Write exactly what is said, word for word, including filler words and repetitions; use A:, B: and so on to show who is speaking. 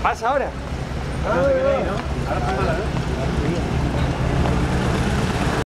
A: ¿Pasa ahora?
B: Ahora se queda ahí, ¿no? Ahora está mala, ¿no?